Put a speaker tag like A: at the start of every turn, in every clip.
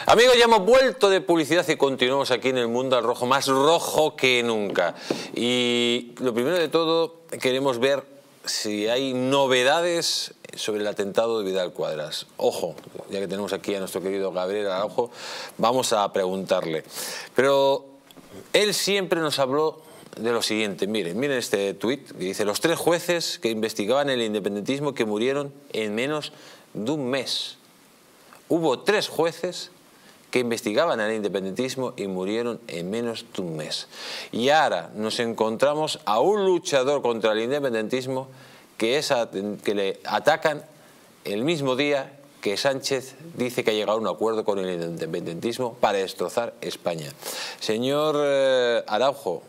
A: Amigos, ya hemos vuelto de publicidad y continuamos aquí en el Mundo al Rojo, más rojo que nunca. Y lo primero de todo, queremos ver si hay novedades sobre el atentado de Vidal Quadras. Ojo, ya que tenemos aquí a nuestro querido Gabriel Araujo, vamos a preguntarle. Pero él siempre nos habló de lo siguiente. Miren este tuit que dice: los 3 jueces que investigaban el independentismo que murieron en menos de un mes. Hubo 3 jueces que investigaban el independentismo y murieron en menos de un mes. Y ahora nos encontramos a un luchador contra el independentismo que le atacan el mismo día que Sánchez dice que ha llegado a un acuerdo con el independentismo para destrozar España. Señor Araujo,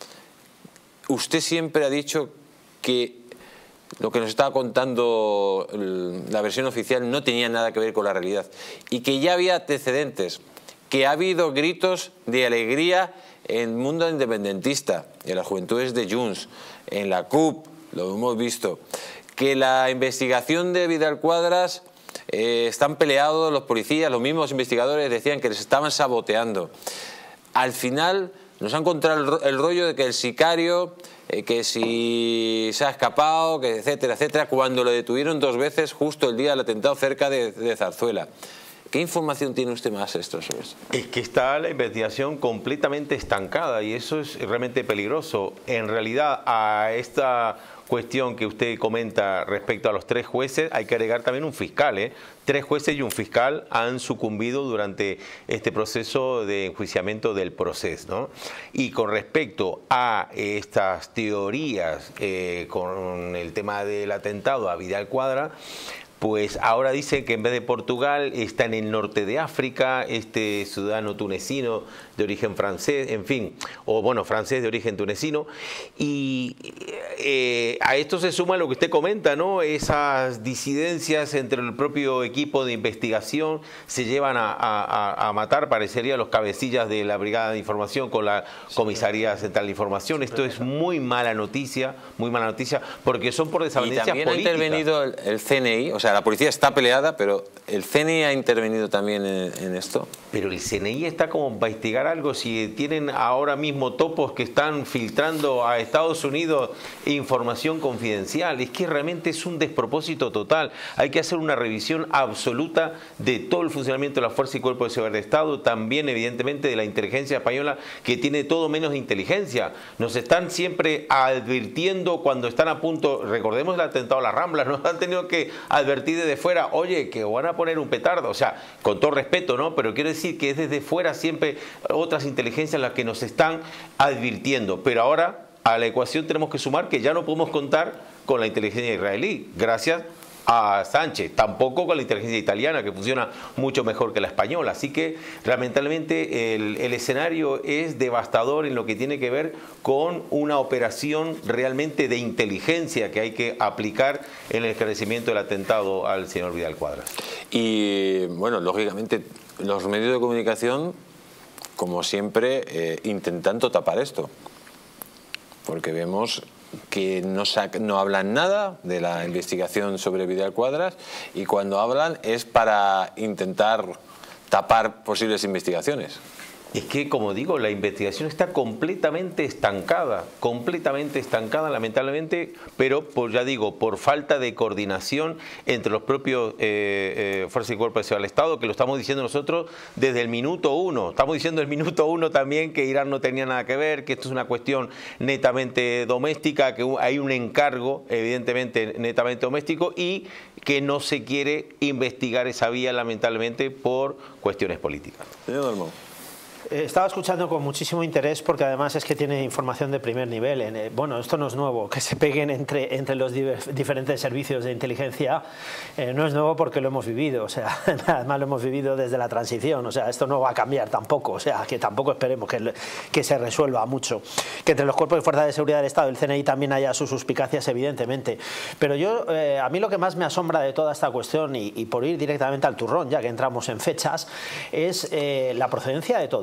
A: usted siempre ha dicho que lo que nos estaba contando la versión oficial no tenía nada que ver con la realidad y que ya había antecedentes, que ha habido gritos de alegría en el mundo independentista, en las juventudes de Junts, en la CUP, lo hemos visto, que la investigación de Vidal Quadras están peleados los policías, los mismos investigadores decían que les estaban saboteando. Al final nos han encontrado el rollo de que el sicario, que si se ha escapado, que etcétera, etcétera, cuando lo detuvieron 2 veces justo el día del atentado cerca de Zarzuela. ¿Qué información tiene usted más extra sobre eso?
B: Es que está la investigación completamente estancada y eso es realmente peligroso. En realidad, a esta cuestión que usted comenta respecto a los 3 jueces, hay que agregar también un fiscal, 3 jueces y un fiscal han sucumbido durante este proceso de enjuiciamiento del proceso, ¿no? Y con respecto a estas teorías con el tema del atentado a Vidal Quadras, pues ahora dicen que en vez de Portugal está en el norte de África, este ciudadano tunecino de origen francés, en fin, o bueno, francés de origen tunecino. Y a esto se suma lo que usted comenta, ¿no? Esas disidencias entre el propio equipo de investigación se llevan a matar, parecería, los cabecillas de la Brigada de Información con la Comisaría Central de Información. Esto es muy mala noticia, porque son por desavenencias políticas.
A: Y también ha intervenido el CNI, o sea, la policía está peleada, pero el CNI ha intervenido también en esto.
B: Pero el CNI está como para investigar algo, si tienen ahora mismo topos que están filtrando a Estados Unidos información confidencial. Es que realmente es un despropósito total. Hay que hacer una revisión absoluta de todo el funcionamiento de la Fuerza y Cuerpo de Seguridad de Estado, también evidentemente de la inteligencia española, que tiene todo menos inteligencia. Nos están siempre advirtiendo cuando están a punto, recordemos el atentado a las Ramblas, nos han tenido que advertir desde fuera, oye, que van a poner un petardo, o sea, con todo respeto, ¿no? Pero quiero decir que es desde fuera siempre otras inteligencias las que nos están advirtiendo. Pero ahora a la ecuación tenemos que sumar que ya no podemos contar con la inteligencia israelí, gracias a Sánchez, tampoco con la inteligencia italiana, que funciona mucho mejor que la española. Así que lamentablemente el escenario es devastador en lo que tiene que ver con una operación realmente de inteligencia que hay que aplicar en el esclarecimiento del atentado al señor Vidal Quadras.
A: Y bueno, lógicamente los medios de comunicación, como siempre, intentando tapar esto, porque vemos que no hablan nada de la investigación sobre Vidal Quadras y cuando hablan es para intentar tapar posibles investigaciones.
B: Es que, como digo, la investigación está completamente estancada, lamentablemente, pero ya digo, por falta de coordinación entre los propios Fuerzas y Cuerpos de Seguridad del Estado, que lo estamos diciendo nosotros desde el minuto 1. Estamos diciendo el minuto 1 también que Irán no tenía nada que ver, que esto es una cuestión netamente doméstica, que hay un encargo, evidentemente, netamente doméstico y que no se quiere investigar esa vía, lamentablemente, por cuestiones políticas.
A: Señor Dalmau.
C: Estaba escuchando con muchísimo interés porque además es que tiene información de primer nivel. Bueno, esto no es nuevo, que se peguen entre los diferentes servicios de inteligencia no es nuevo porque lo hemos vivido, o sea, además lo hemos vivido desde la transición, o sea, esto no va a cambiar tampoco, o sea, que tampoco esperemos que se resuelva mucho. Que entre los cuerpos de fuerza de seguridad del Estado, el CNI también haya sus suspicacias, evidentemente. Pero a mí lo que más me asombra de toda esta cuestión, y por ir directamente al turrón, ya que entramos en fechas, es la procedencia de todo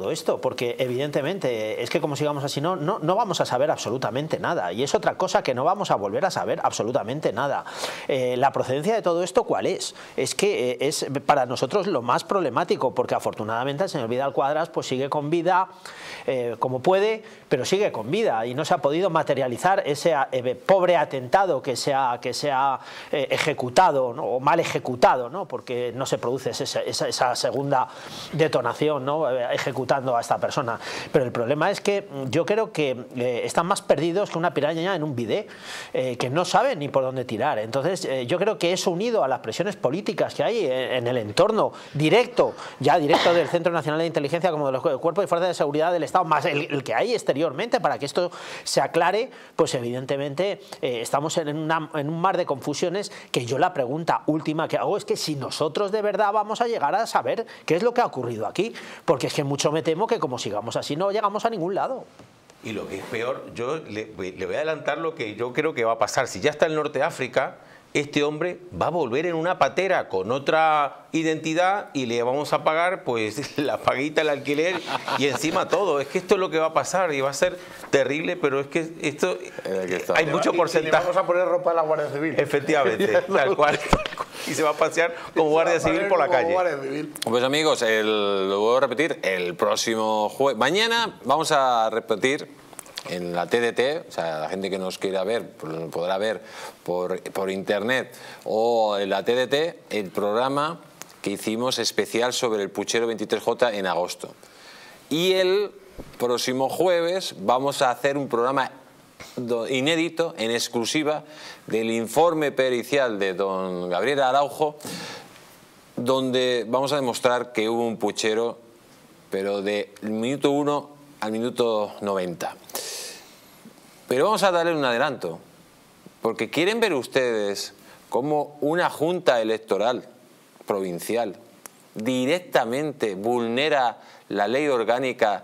C: todo esto, porque evidentemente es que como sigamos así no vamos a saber absolutamente nada, y es otra cosa que no vamos a volver a saber absolutamente nada. La procedencia de todo esto, ¿cuál es? Es que es para nosotros lo más problemático, porque afortunadamente el señor Vidal Quadras pues sigue con vida como puede, pero sigue con vida y no se ha podido materializar ese pobre atentado que se ha ejecutado, ¿no? O mal ejecutado, ¿no? Porque no se produce esa segunda detonación, ¿no? Ejecutando a esta persona. Pero el problema es que yo creo que están más perdidos que una piraña en un bidet, que no saben ni por dónde tirar. Entonces yo creo que eso, unido a las presiones políticas que hay en el entorno directo del Centro Nacional de Inteligencia como de los cuerpos y fuerzas de seguridad del Estado, más el que hay exteriormente para que esto se aclare, pues evidentemente estamos en un mar de confusiones, que yo la pregunta última que hago es que si nosotros de verdad vamos a llegar a saber qué es lo que ha ocurrido aquí, porque es que mucho me temo que como sigamos así no llegamos a ningún lado.
B: Y lo que es peor, yo le voy a adelantar lo que yo creo que va a pasar. Si ya está en el norte de África, este hombre va a volver en una patera con otra identidad y le vamos a pagar pues la paguita, el alquiler y encima todo. Es que esto es lo que va a pasar y va a ser terrible, pero es que esto hay mucho porcentaje.
D: Y le vamos a poner ropa a la Guardia Civil.
B: Efectivamente, tal cual. Y se va a pasear como Guardia Civil por la calle.
A: Pues amigos, lo voy a repetir, el próximo jueves. Mañana vamos a repetir en la TDT, o sea, la gente que nos quiera ver podrá ver por internet o en la TDT el programa que hicimos especial sobre el puchero 23J en agosto. Y el próximo jueves vamos a hacer un programa inédito, en exclusiva, del informe pericial de don Gabriel Araujo, donde vamos a demostrar que hubo un puchero, pero del minuto 1 al minuto 90. Pero vamos a darle un adelanto, porque quieren ver ustedes cómo una junta electoral provincial directamente vulnera la ley orgánica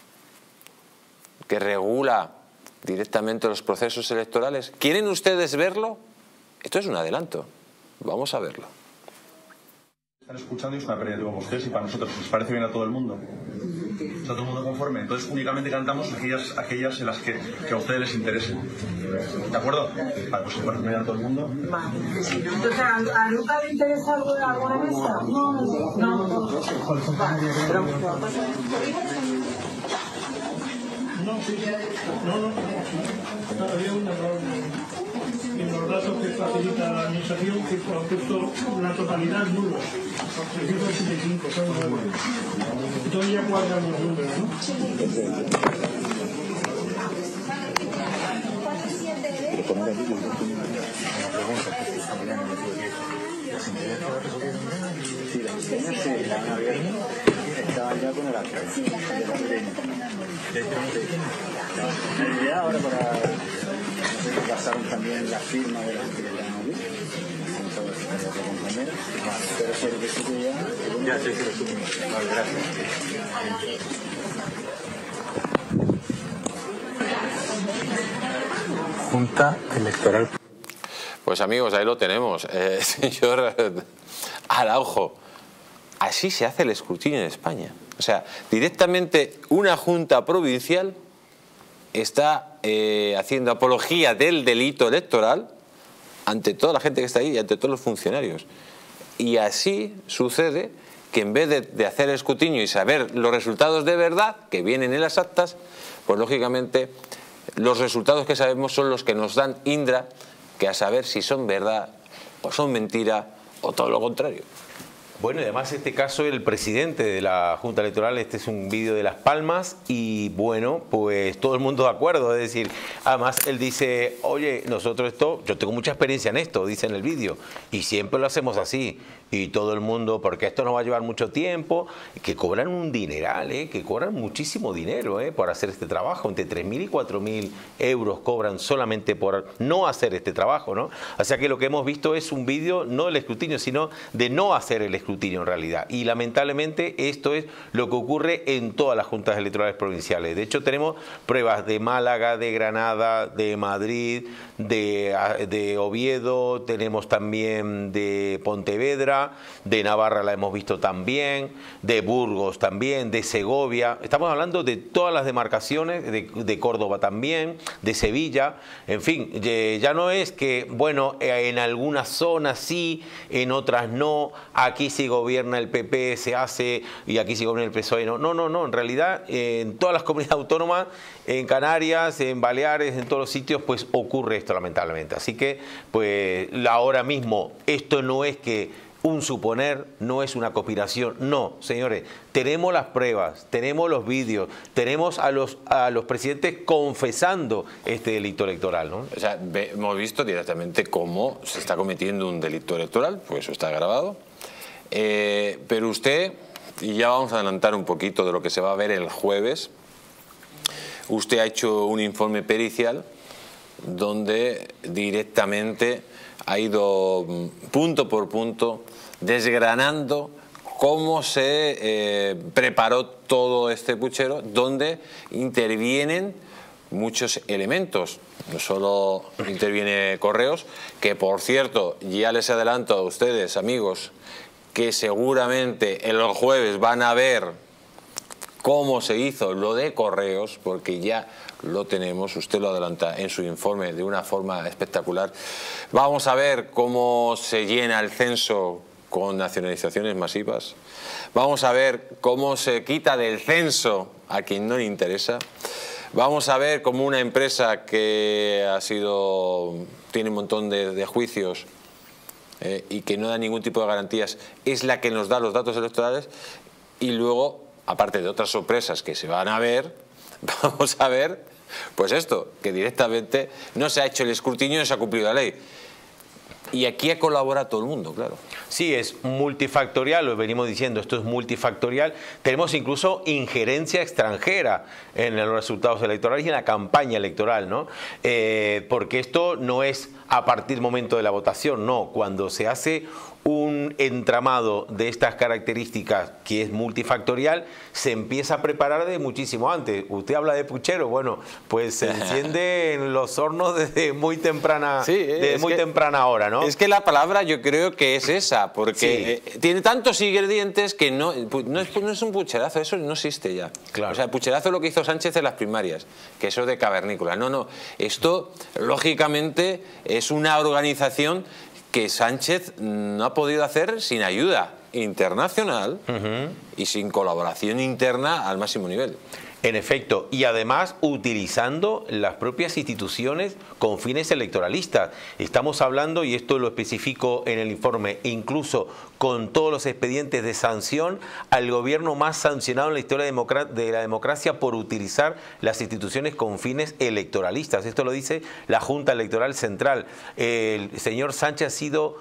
A: que regula directamente los procesos electorales. ¿Quieren ustedes verlo? Esto es un adelanto. Vamos a verlo.
E: Están escuchando y es una pérdida de tiempo para ustedes y para nosotros. ¿Les parece bien a todo el mundo? ¿Está todo el mundo conforme? Entonces únicamente cantamos aquellas en las que a ustedes les interesen. ¿De acuerdo? Vale, pues si parece bien a todo el mundo.
F: Vale. Entonces, ¿a Luca le interesa algo de alguna mesa? No.
G: Había un error en los datos que facilita la administración, que ha puesto la totalidad nulos, 385, son nuevos. Entonces ya cuadran los números, ¿no?
H: Estaban ya con el acta. La idea ahora para pasaron también la firma de la gente que están aquí. Pero si el requisito ya sí, lo subo. Vale, gracias. Junta Electoral.
A: Pues amigos, ahí lo tenemos. Señor Araujo, así se hace el escrutinio en España. O sea, directamente una junta provincial está haciendo apología del delito electoral ante toda la gente que está ahí y ante todos los funcionarios. Y así sucede que en vez de hacer el escrutinio y saber los resultados de verdad que vienen en las actas, pues lógicamente los resultados que sabemos son los que nos dan Indra, que a saber si son verdad o son mentira o todo lo contrario.
B: Bueno, y además este caso el presidente de la Junta Electoral, este es un vídeo de Las Palmas y bueno, pues todo el mundo de acuerdo, es decir, además él dice, oye, nosotros esto, yo tengo mucha experiencia en esto, dice en el vídeo, y siempre lo hacemos así, y todo el mundo, porque esto nos va a llevar mucho tiempo, que cobran un dineral, que cobran muchísimo dinero por hacer este trabajo, entre 3.000 y 4.000 euros cobran solamente por no hacer este trabajo, ¿no? O sea que lo que hemos visto es un vídeo, no del escrutinio, sino de no hacer el escrutinio. escrutinio en realidad. Y lamentablemente esto es lo que ocurre en todas las juntas electorales provinciales. De hecho, tenemos pruebas de Málaga, de Granada, de Madrid, de Oviedo, tenemos también de Pontevedra, de Navarra la hemos visto también, de Burgos también, de Segovia. Estamos hablando de todas las demarcaciones, de Córdoba también, de Sevilla. En fin, ya no es que, bueno, en algunas zonas sí, en otras no, aquí sí gobierna el PP, se hace, y aquí sí gobierna el PSOE. No, en realidad en todas las comunidades autónomas, en Canarias, en Baleares, en todos los sitios, pues ocurre esto lamentablemente. Así que, pues ahora mismo, esto no es que un suponer, no es una conspiración, no, señores, tenemos las pruebas, tenemos los vídeos, tenemos a los presidentes confesando este delito electoral, ¿no?
A: O sea, hemos visto directamente cómo se está cometiendo un delito electoral, pues eso está grabado, pero usted, y ya vamos a adelantar un poquito de lo que se va a ver el jueves, usted ha hecho un informe pericial donde directamente ha ido punto por punto desgranando cómo se preparó todo este puchero, donde intervienen muchos elementos. No solo interviene Correos, que por cierto, ya les adelanto a ustedes, amigos, que seguramente el jueves van a ver cómo se hizo lo de Correos, porque ya lo tenemos, usted lo adelanta en su informe de una forma espectacular. Vamos a ver cómo se llena el censo con nacionalizaciones masivas. Vamos a ver cómo se quita del censo a quien no le interesa. Vamos a ver cómo una empresa que tiene un montón de juicios y que no da ningún tipo de garantías es la que nos da los datos electorales. Y luego, aparte de otras sorpresas que se van a ver, vamos a ver pues esto, que directamente no se ha hecho el escrutinio, no se ha cumplido la ley. Y aquí colabora todo el mundo, claro.
B: Sí, es multifactorial, lo venimos diciendo, esto es multifactorial. Tenemos incluso injerencia extranjera en los resultados electorales y en la campaña electoral, ¿no? Porque esto no es a partir del momento de la votación, no. Cuando se hace un entramado de estas características que es multifactorial, se empieza a preparar de muchísimo antes. Usted habla de puchero, bueno, pues se enciende en los hornos desde muy temprana, temprana hora, ¿no?
A: Es que la palabra yo creo que es esa, porque tiene tantos ingredientes que no es un pucherazo, eso no existe ya.
B: Claro.
A: O sea, el pucherazo es lo que hizo Sánchez en las primarias, que eso de cavernícola. No, esto lógicamente es una organización que Sánchez no ha podido hacer sin ayuda internacional y sin colaboración interna al máximo nivel.
B: En efecto, y además utilizando las propias instituciones con fines electoralistas. Estamos hablando, y esto lo especifico en el informe, incluso con todos los expedientes de sanción al gobierno más sancionado en la historia de la democracia por utilizar las instituciones con fines electoralistas. Esto lo dice la Junta Electoral Central. El señor Sánchez ha sido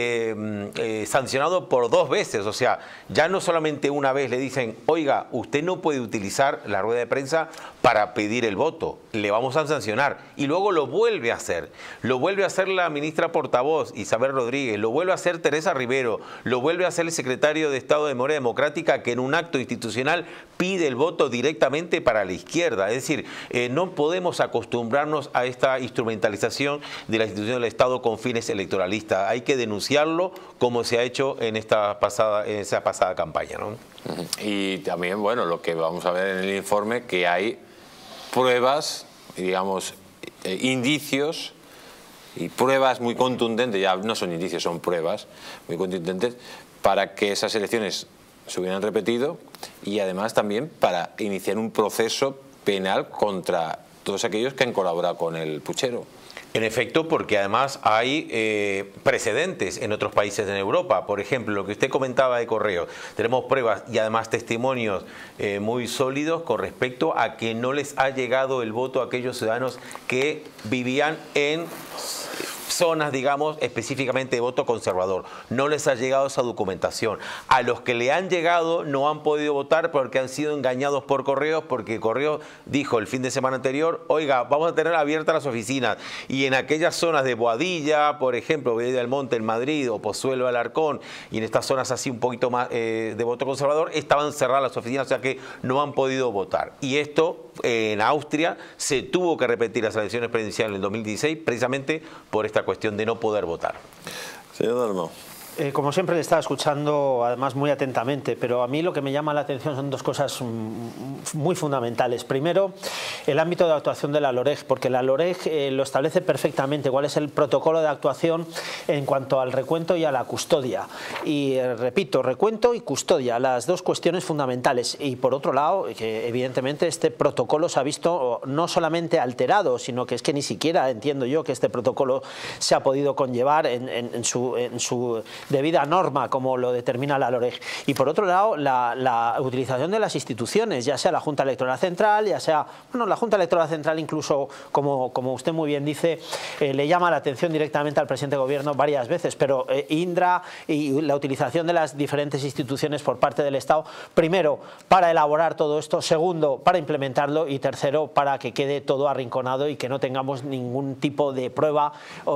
B: sancionado por 2 veces, o sea, ya no solamente una vez le dicen, oiga, usted no puede utilizar la rueda de prensa para pedir el voto, le vamos a sancionar, y luego lo vuelve a hacer la ministra portavoz Isabel Rodríguez, lo vuelve a hacer Teresa Rivero, lo vuelve a hacer el secretario de Estado de Memoria Democrática, que en un acto institucional pide el voto directamente para la izquierda. Es decir, no podemos acostumbrarnos a esta instrumentalización de la institución del Estado con fines electoralistas. Hay que denunciarlo como se ha hecho en esa pasada campaña, ¿no?
A: Y también, bueno, lo que vamos a ver en el informe, que hay pruebas, digamos, indicios y pruebas muy contundentes, ya no son indicios, son pruebas muy contundentes para que esas elecciones se hubieran repetido, y además también para iniciar un proceso penal contra todos aquellos que han colaborado con el puchero.
B: En efecto, porque además hay precedentes en otros países en Europa. Por ejemplo, lo que usted comentaba de Correos. Tenemos pruebas y además testimonios muy sólidos con respecto a que no les ha llegado el voto a aquellos ciudadanos que vivían en zonas, digamos, específicamente de voto conservador. No les ha llegado esa documentación. A los que le han llegado no han podido votar porque han sido engañados por Correos, porque Correos dijo el fin de semana anterior, oiga, vamos a tener abiertas las oficinas. Y en aquellas zonas de Boadilla, por ejemplo, Boadilla del Monte en Madrid o Pozuelo Alarcón, y en estas zonas así un poquito más de voto conservador, estaban cerradas las oficinas, o sea que no han podido votar. Y esto en Austria se tuvo que repetir las elecciones presidenciales en el 2016 precisamente por esta cuestión de no poder votar.
A: Señor Dalmau.
C: Como siempre le estaba escuchando, además muy atentamente, pero a mí lo que me llama la atención son dos cosas muy fundamentales. Primero, el ámbito de actuación de la LOREG, porque la LOREG lo establece perfectamente, cuál es el protocolo de actuación en cuanto al recuento y a la custodia. Y repito, recuento y custodia, las dos cuestiones fundamentales. Y por otro lado, que evidentemente este protocolo se ha visto no solamente alterado, sino que es que ni siquiera entiendo yo que este protocolo se ha podido conllevar en su debida norma, como lo determina la LOREG. Y por otro lado, la utilización de las instituciones, ya sea la Junta Electoral Central, ya sea, bueno, la Junta Electoral Central incluso, como usted muy bien dice, le llama la atención directamente al presidente de gobierno varias veces, pero Indra y la utilización de las diferentes instituciones por parte del Estado, primero, para elaborar todo esto, segundo, para implementarlo y tercero, para que quede todo arrinconado y que no tengamos ningún tipo de prueba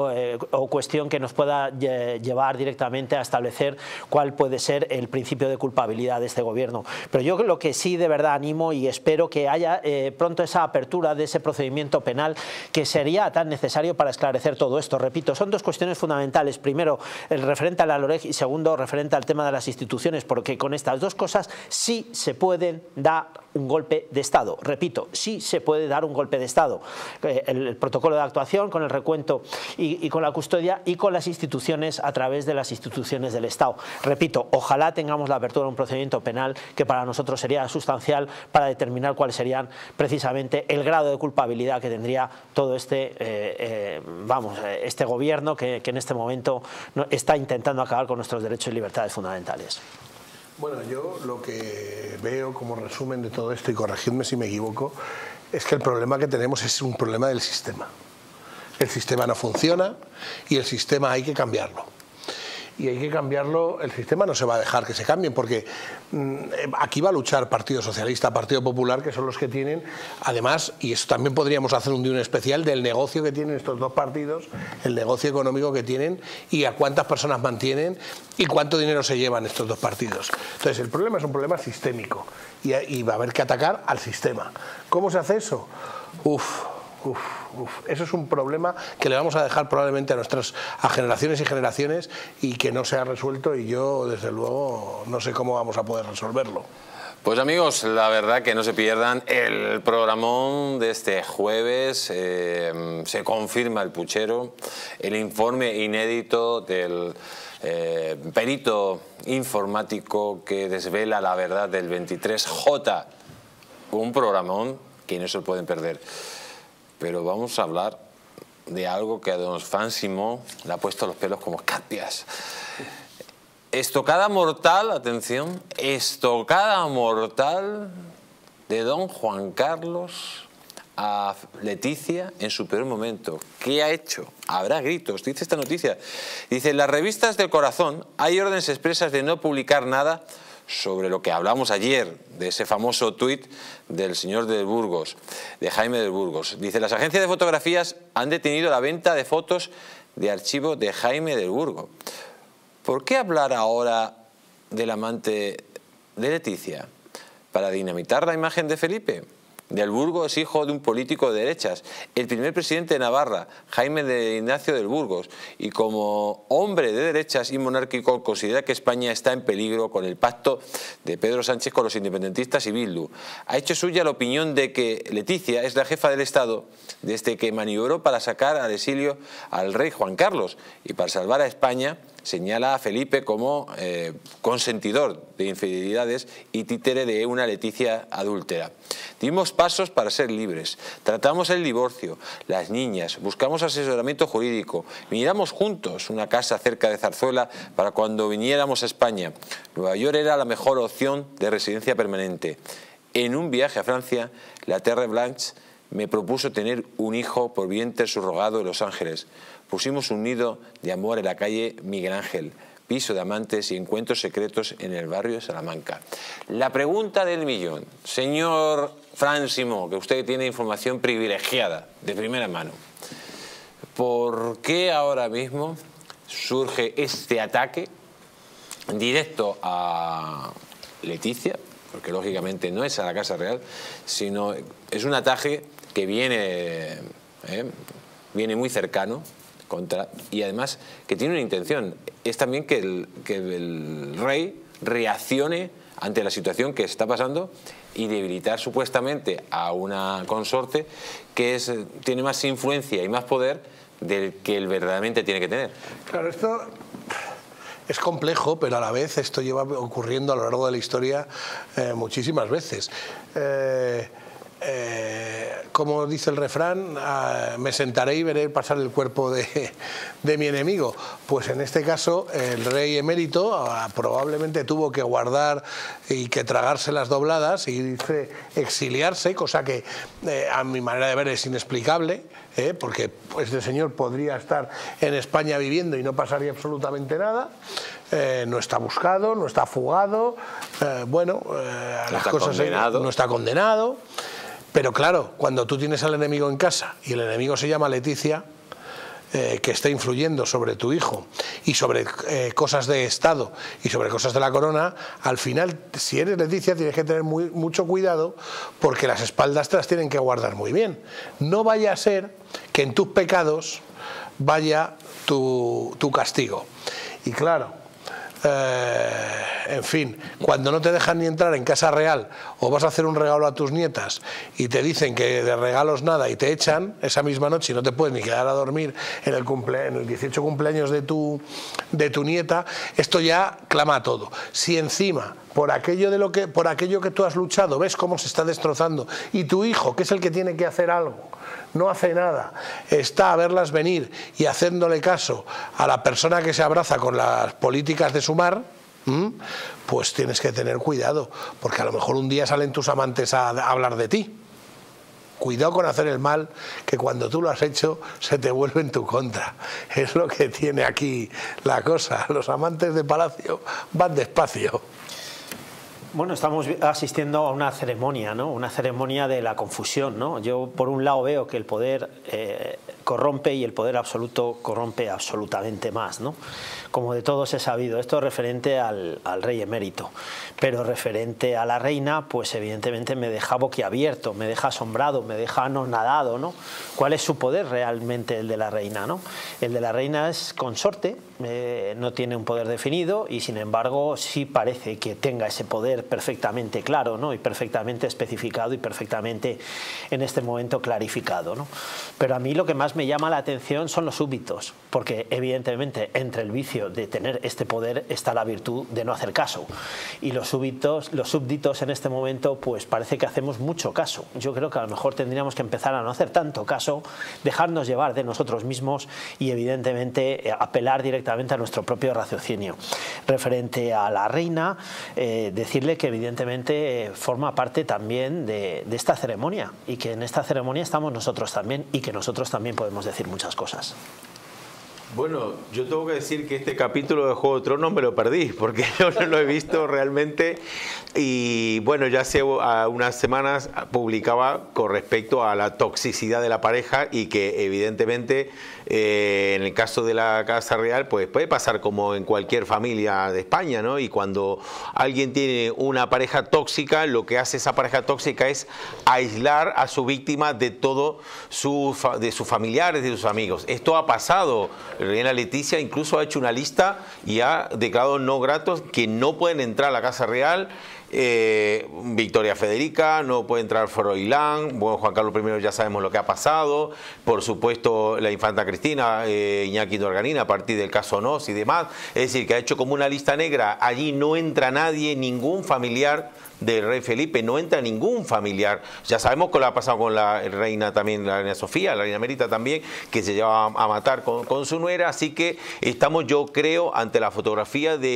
C: o cuestión que nos pueda llevar directamente a establecer cuál puede ser el principio de culpabilidad de este gobierno. Pero yo lo que sí de verdad animo y espero que haya pronto esa apertura de ese procedimiento penal que sería tan necesario para esclarecer todo esto. Repito, son dos cuestiones fundamentales. Primero, el referente a la LOREG y segundo, referente al tema de las instituciones, porque con estas dos cosas sí se pueden dar un golpe de Estado. Repito, sí se puede dar un golpe de Estado. El protocolo de actuación con el recuento y con la custodia y con las instituciones a través de las instituciones del Estado. Repito, ojalá tengamos la apertura de un procedimiento penal que para nosotros sería sustancial para determinar cuáles serían precisamente el grado de culpabilidad que tendría todo este gobierno que en este momento está intentando acabar con nuestros derechos y libertades fundamentales.
D: Bueno, yo lo que veo como resumen de todo esto, y corregidme si me equivoco, es que el problema que tenemos es un problema del sistema. El sistema no funciona y el sistema hay que cambiarlo. Y hay que cambiarlo, el sistema no se va a dejar que se cambien, porque aquí va a luchar Partido Socialista, Partido Popular, que son los que tienen, además, y eso también podríamos hacer un día especial del negocio que tienen estos dos partidos, el negocio económico que tienen y a cuántas personas mantienen y cuánto dinero se llevan estos dos partidos. Entonces el problema es un problema sistémico y va a haber que atacar al sistema. ¿Cómo se hace eso? Eso es un problema que le vamos a dejar probablemente a generaciones y generaciones y que no se ha resuelto, y yo desde luego no sé cómo vamos a poder resolverlo.
A: Pues amigos, la verdad que no se pierdan el programón de este jueves. Se confirma el puchero, el informe inédito del perito informático que desvela la verdad del 23J. Un programón que no se lo pueden perder. Pero vamos a hablar de algo que a don Fan Simón le ha puesto los pelos como escarpias. Estocada mortal, atención, estocada mortal de don Juan Carlos a Leticia en su peor momento. ¿Qué ha hecho? Habrá gritos, dice esta noticia. Dice, en las revistas del corazón hay órdenes expresas de no publicar nada sobre lo que hablamos ayer, de ese famoso tuit del señor del Burgos, de Jaime del Burgos. Dice, las agencias de fotografías han detenido la venta de fotos de archivo de Jaime del Burgos. ¿Por qué hablar ahora del amante de Leticia? ¿Para dinamitar la imagen de Felipe? Del Burgos es hijo de un político de derechas, el primer presidente de Navarra, Jaime de Ignacio del Burgos, y como hombre de derechas y monárquico considera que España está en peligro con el pacto de Pedro Sánchez con los independentistas y Bildu. Ha hecho suya la opinión de que Leticia es la jefa del Estado desde que maniobró para sacar al exilio al rey Juan Carlos, y para salvar a España señala a Felipe como consentidor de infidelidades y títere de una Leticia adúltera. Dimos pasos para ser libres, tratamos el divorcio, las niñas, buscamos asesoramiento jurídico, miramos juntos una casa cerca de Zarzuela para cuando viniéramos a España. Nueva York era la mejor opción de residencia permanente. En un viaje a Francia, la Terre Blanche me propuso tener un hijo por vientre subrogado en Los Ángeles. pusimos un nido de amor en la calle Miguel Ángel, piso de amantes y encuentros secretos en el barrio de Salamanca. La pregunta del millón, señor Fran Simó, que usted tiene información privilegiada, de primera mano. ¿Por qué ahora mismo surge este ataque directo a Leticia? Porque lógicamente no es a la Casa Real, sino es un ataque que viene muy cercano y además que tiene una intención. Es también que el rey reaccione ante la situación que está pasando y debilitar supuestamente a una consorte que tiene más influencia y más poder del que él verdaderamente tiene que tener. Claro,
D: esto es complejo, pero a la vez esto lleva ocurriendo a lo largo de la historia muchísimas veces. Como dice el refrán, me sentaré y veré pasar el cuerpo de mi enemigo. Pues en este caso el rey emérito probablemente tuvo que guardar y que tragarse las dobladas y exiliarse, cosa que a mi manera de ver es inexplicable, porque este señor podría estar en España viviendo y no pasaría absolutamente nada. No está buscado, no está fugado, no está condenado. Pero claro, cuando tú tienes al enemigo en casa y el enemigo se llama Leticia, que está influyendo sobre tu hijo y sobre cosas de Estado y sobre cosas de la corona, al final, si eres Leticia, tienes que tener mucho cuidado, porque las espaldas te las tienen que guardar muy bien. No vaya a ser que en tus pecados vaya tu castigo. Y claro, en fin, cuando no te dejan ni entrar en Casa Real o vas a hacer un regalo a tus nietas y te dicen que de regalos nada y te echan esa misma noche y no te puedes ni quedar a dormir en el 18 cumpleaños de tu nieta, esto ya clama a todo. Si encima por aquello que tú has luchado ves cómo se está destrozando y tu hijo, que es el que tiene que hacer algo, no hace nada, está a verlas venir y haciéndole caso a la persona que se abraza con las políticas de Sumar, pues tienes que tener cuidado, porque a lo mejor un día salen tus amantes a hablar de ti. Cuidado con hacer el mal, que cuando tú lo has hecho se te vuelve en tu contra. Es lo que tiene aquí la cosa. Los amantes de palacio van despacio.
C: Bueno, estamos asistiendo a una ceremonia, ¿no? Una ceremonia de la confusión, ¿no? Yo por un lado veo que el poder corrompe y el poder absoluto corrompe absolutamente más, ¿no? Como de todos he sabido, esto es referente al rey emérito, pero referente a la reina, pues evidentemente me deja boquiabierto, me deja asombrado, me deja anonadado, ¿no? ¿Cuál es su poder realmente el de la reina, ¿no? El de la reina es consorte, no tiene un poder definido y sin embargo sí parece que tenga ese poder perfectamente claro, ¿no? Y perfectamente especificado y perfectamente en este momento clarificado, ¿no? Pero a mí lo que más me llama la atención son los súbditos, porque evidentemente entre el vicio de tener este poder está la virtud de no hacer caso, y los súbditos en este momento pues parece que hacemos mucho caso. Yo creo que a lo mejor tendríamos que empezar a no hacer tanto caso, dejarnos llevar de nosotros mismos y evidentemente apelar directamente a nuestro propio raciocinio. Referente a la reina, decirle que evidentemente forma parte también de esta ceremonia y que en esta ceremonia estamos nosotros también y que nosotros también podemos decir muchas cosas.
B: Bueno, yo tengo que decir que este capítulo de Juego de Tronos me lo perdí, porque yo no lo he visto realmente. Y bueno, ya hace unas semanas publicaba con respecto a la toxicidad de la pareja y que evidentemente en el caso de la Casa Real pues puede pasar como en cualquier familia de España, ¿no? Y cuando alguien tiene una pareja tóxica, lo que hace esa pareja tóxica es aislar a su víctima de todo de sus familiares, de sus amigos. Esto ha pasado. Reina Leticia incluso ha hecho una lista y ha declarado no gratos que no pueden entrar a la Casa Real. Victoria Federica, no puede entrar Froilán, bueno, Juan Carlos I ya sabemos lo que ha pasado, por supuesto la infanta Cristina, Iñaki de Organina a partir del caso Nos y demás, es decir, que ha hecho como una lista negra, allí no entra nadie, ningún familiar del rey Felipe, no entra ningún familiar. Ya sabemos que lo ha pasado con la reina también, la reina Sofía, la reina emérita también, que se lleva a matar con su nuera, así que estamos, yo creo, ante la fotografía de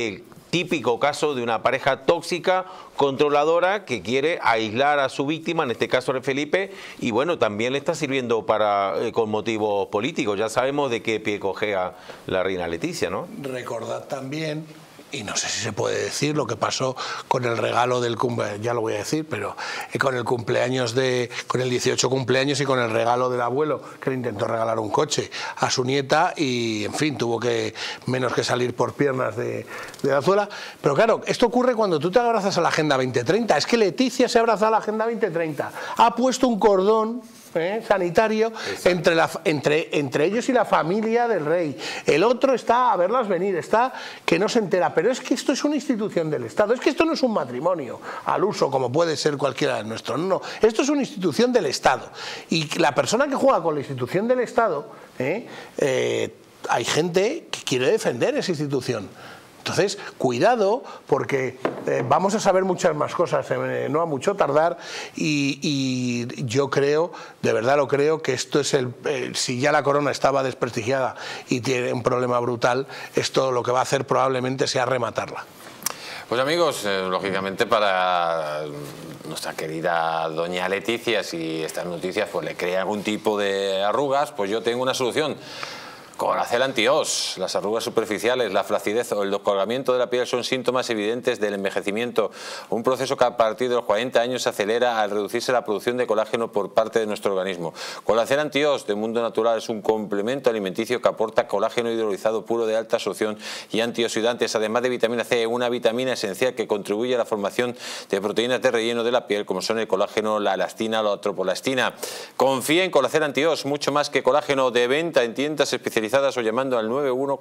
B: típico caso de una pareja tóxica, controladora, que quiere aislar a su víctima, en este caso de Felipe, y bueno, también le está sirviendo con motivos políticos. Ya sabemos de qué pie cojea la reina Leticia, ¿no?
D: Recordad también, y no sé si se puede decir, lo que pasó con el regalo del cumpleaños, ya lo voy a decir, pero con el cumpleaños con el 18 cumpleaños y con el regalo del abuelo, que le intentó regalar un coche a su nieta y, en fin, tuvo que menos que salir por piernas de la zuela. Pero claro, esto ocurre cuando tú te abrazas a la Agenda 2030. Es que Leticia se abraza a la Agenda 2030. Ha puesto un cordón sanitario entre ellos y la familia del rey. El otro está a verlas venir, está que no se entera. Pero es que esto es una institución del Estado. Es que esto no es un matrimonio al uso como puede ser cualquiera de nuestros. No, esto es una institución del Estado. Y la persona que juega con la institución del Estado, hay gente que quiere defender esa institución. Entonces, cuidado, porque vamos a saber muchas más cosas, no a mucho tardar, y yo creo, de verdad lo creo, que esto es si ya la corona estaba desprestigiada y tiene un problema brutal, esto lo que va a hacer probablemente sea rematarla.
A: Pues amigos, lógicamente para nuestra querida doña Leticia, si estas noticias pues le crean algún tipo de arrugas, pues yo tengo una solución. Colacel Anti-Os. Las arrugas superficiales, la flacidez o el descolgamiento de la piel son síntomas evidentes del envejecimiento, un proceso que a partir de los 40 años se acelera al reducirse la producción de colágeno por parte de nuestro organismo. Colacel Anti-Os de Mundo Natural es un complemento alimenticio que aporta colágeno hidrolizado puro de alta absorción y antioxidantes, además de vitamina C, una vitamina esencial que contribuye a la formación de proteínas de relleno de la piel, como son el colágeno, la elastina, la tropoelastina. Confía en Colacel Anti-Os, mucho más que colágeno, de venta en tiendas especializadas o llamando al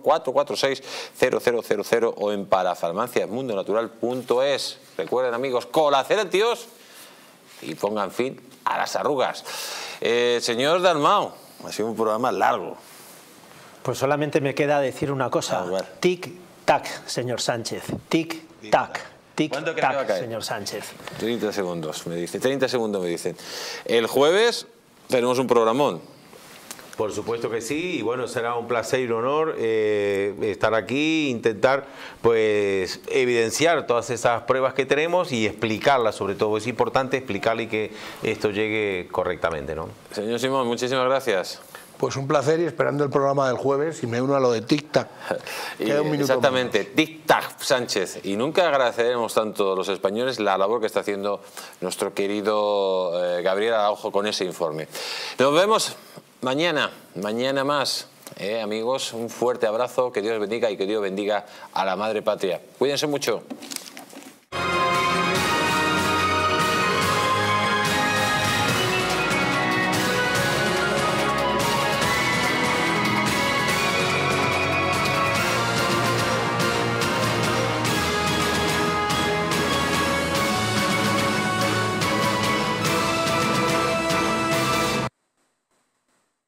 A: 914460000 o en parafarmaciasmundonatural.es. Recuerden amigos, Colacel Anti-Os y pongan fin a las arrugas. Señor Dalmau, ha sido un programa largo.
C: Pues solamente me queda decir una cosa. Tic-tac, señor Sánchez. Tic-tac. Tic-tac, señor Sánchez.
A: 30 segundos, me dice. 30 segundos me dicen. El jueves tenemos un programón.
B: Por supuesto que sí, y bueno, será un placer y un honor estar aquí, intentar pues evidenciar todas esas pruebas que tenemos y explicarlas, sobre todo es importante explicarle y que esto llegue correctamente, ¿no?
A: Señor Simón, muchísimas gracias.
D: Pues un placer y esperando el programa del jueves y me uno a lo de tic-tac.
A: Exactamente, tic-tac, Sánchez. Y nunca agradeceremos tanto a los españoles la labor que está haciendo nuestro querido Gabriel Araujo con ese informe. Nos vemos mañana más. Amigos, un fuerte abrazo, que Dios bendiga y que Dios bendiga a la Madre Patria. Cuídense mucho.